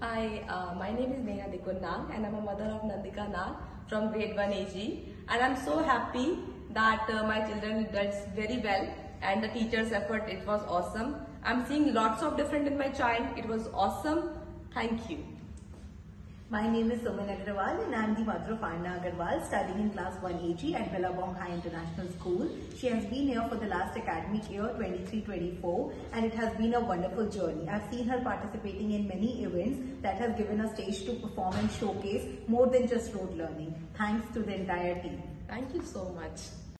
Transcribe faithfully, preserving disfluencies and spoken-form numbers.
Hi, uh, my name is Neha Dikun Nag and I'm a mother of Nandika Nag from grade one A G, and I'm so happy that uh, my children did very well and the teacher's effort, it was awesome. I'm seeing lots of different in my child. It was awesome. Thank you. My name is Somen Agarwal and I am the mother of Anna Agarwal, studying in class one A G at Billabong High International School. She has been here for the last academic year twenty-three twenty-four and it has been a wonderful journey. I've seen her participating in many events that has given a stage to perform and showcase more than just rote learning. Thanks to the entire team. Thank you so much.